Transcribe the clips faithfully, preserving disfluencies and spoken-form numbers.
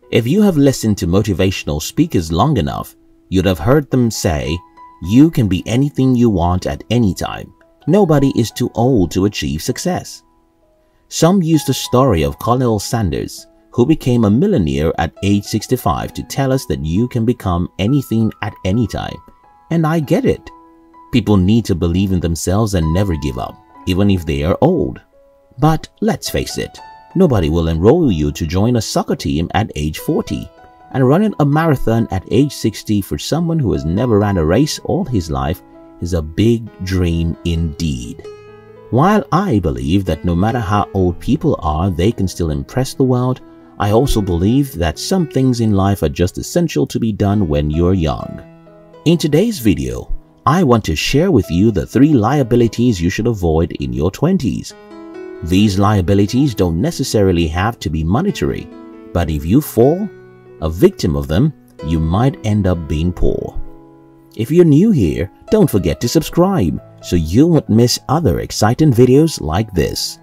If you have listened to motivational speakers long enough, you'd have heard them say, you can be anything you want at any time. Nobody is too old to achieve success. Some use the story of Colonel Sanders, who became a millionaire at age sixty-five, to tell us that you can become anything at any time. And I get it. People need to believe in themselves and never give up, even if they are old. But let's face it, nobody will enroll you to join a soccer team at age forty, and running a marathon at age sixty for someone who has never ran a race all his life is a big dream indeed. While I believe that no matter how old people are, they can still impress the world, I also believe that some things in life are just essential to be done when you're young. In today's video, I want to share with you the three liabilities you should avoid in your twenties. These liabilities don't necessarily have to be monetary, but if you fall a victim of them, you might end up being poor. If you're new here, don't forget to subscribe so you won't miss other exciting videos like this.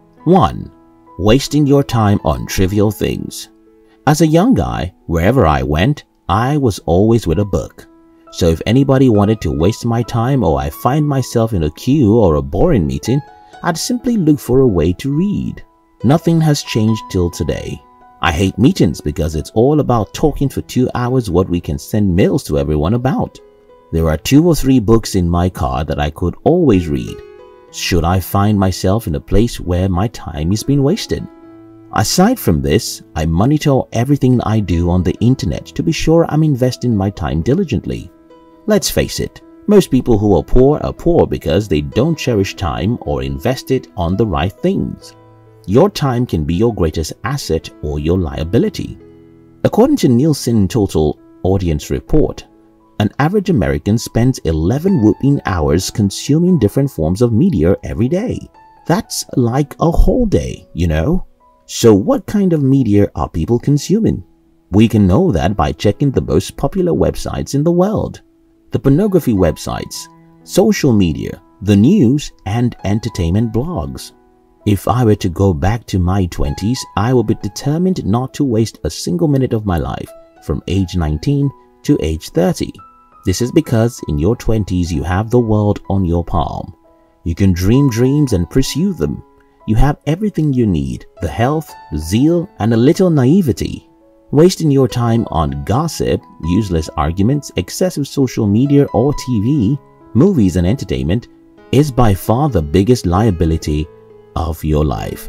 one. Wasting your time on trivial things. As a young guy, wherever I went, I was always with a book. So if anybody wanted to waste my time or I find myself in a queue or a boring meeting, I'd simply look for a way to read. Nothing has changed till today. I hate meetings because it's all about talking for two hours what we can send mails to everyone about. There are two or three books in my car that I could always read, should I find myself in a place where my time is being wasted. Aside from this, I monitor everything I do on the internet to be sure I'm investing my time diligently. Let's face it, most people who are poor are poor because they don't cherish time or invest it on the right things. Your time can be your greatest asset or your liability. According to Nielsen Total Audience Report, an average American spends eleven whooping hours consuming different forms of media every day. That's like a whole day, you know? So what kind of media are people consuming? We can know that by checking the most popular websites in the world. The pornography websites, social media, the news, and entertainment blogs. If I were to go back to my twenties, I would be determined not to waste a single minute of my life from age nineteen to age thirty. This is because in your twenties you have the world on your palm. You can dream dreams and pursue them. You have everything you need, the health, the zeal, and a little naivety. Wasting your time on gossip, useless arguments, excessive social media or T V, movies and entertainment is by far the biggest liability of your life.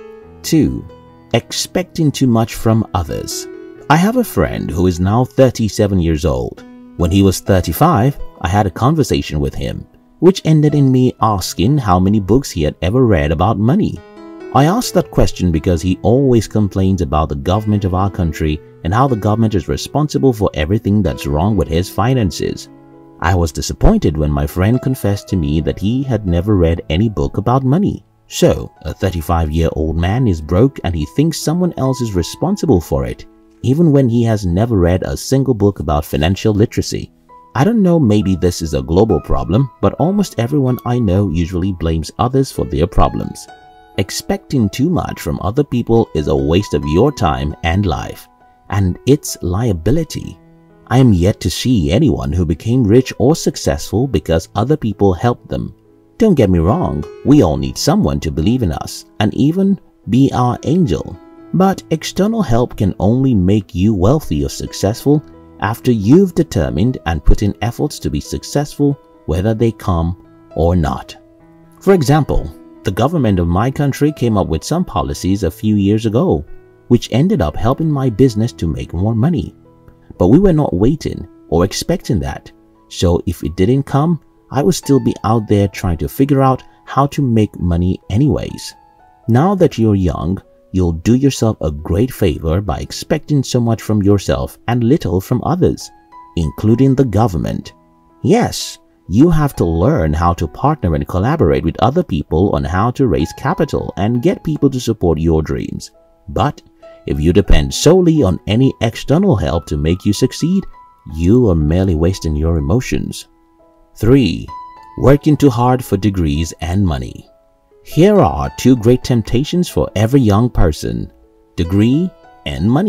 two. Expecting too much from others. I have a friend who is now thirty-seven years old. When he was thirty-five, I had a conversation with him, which ended in me asking how many books he had ever read about money. I asked that question because he always complains about the government of our country and how the government is responsible for everything that's wrong with his finances. I was disappointed when my friend confessed to me that he had never read any book about money. So, a thirty-five-year-old man is broke and he thinks someone else is responsible for it, even when he has never read a single book about financial literacy. I don't know, maybe this is a global problem, but almost everyone I know usually blames others for their problems. Expecting too much from other people is a waste of your time and life, and it's liability. I am yet to see anyone who became rich or successful because other people helped them. Don't get me wrong, we all need someone to believe in us and even be our angel. But external help can only make you wealthy or successful after you've determined and put in efforts to be successful, whether they come or not. For example, the government of my country came up with some policies a few years ago, which ended up helping my business to make more money. But we were not waiting or expecting that. So if it didn't come, I would still be out there trying to figure out how to make money anyways. Now that you're young, you'll do yourself a great favor by expecting so much from yourself and little from others, including the government. Yes, you have to learn how to partner and collaborate with other people on how to raise capital and get people to support your dreams. But if you depend solely on any external help to make you succeed, you are merely wasting your emotions. three. Working too hard for degrees and money. Here are two great temptations for every young person: degree and money.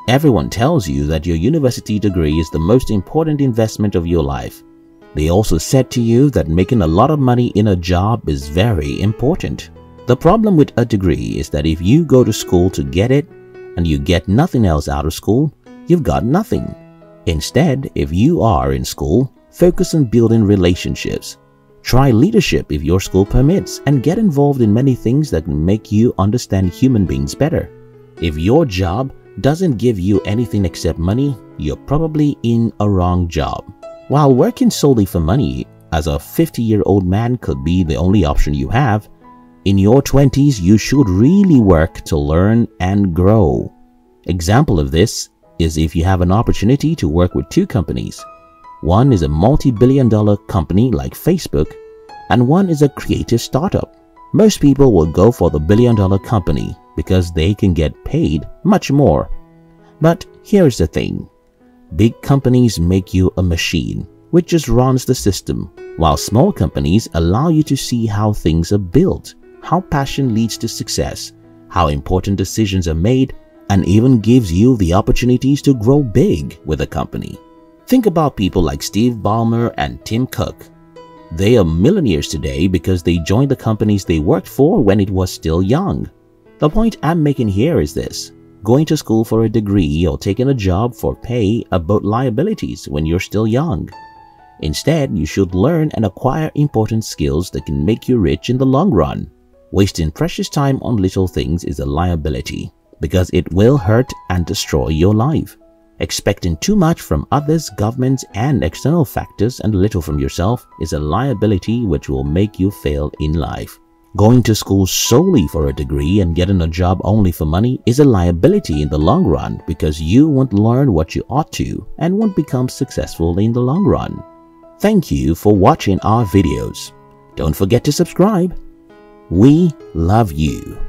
Everyone tells you that your university degree is the most important investment of your life. They also said to you that making a lot of money in a job is very important. The problem with a degree is that if you go to school to get it and you get nothing else out of school, you've got nothing. Instead, if you are in school, focus on building relationships. Try leadership if your school permits, and get involved in many things that can make you understand human beings better. If your job doesn't give you anything except money, you're probably in a wrong job. While working solely for money as a fifty-year-old man could be the only option you have, in your twenties you should really work to learn and grow. Example of this is if you have an opportunity to work with two companies. One is a multi-billion dollar company like Facebook, and one is a creative startup. Most people will go for the billion dollar company because they can get paid much more. But here's the thing. Big companies make you a machine which just runs the system, while small companies allow you to see how things are built, how passion leads to success, how important decisions are made, and even gives you the opportunities to grow big with a company. Think about people like Steve Ballmer and Tim Cook. They are millionaires today because they joined the companies they worked for when it was still young. The point I'm making here is this. Going to school for a degree or taking a job for pay are both liabilities when you're still young. Instead, you should learn and acquire important skills that can make you rich in the long run. Wasting precious time on little things is a liability because it will hurt and destroy your life. Expecting too much from others, governments, and external factors and little from yourself is a liability which will make you fail in life. Going to school solely for a degree and getting a job only for money is a liability in the long run because you won't learn what you ought to and won't become successful in the long run. Thank you for watching our videos. Don't forget to subscribe. We love you.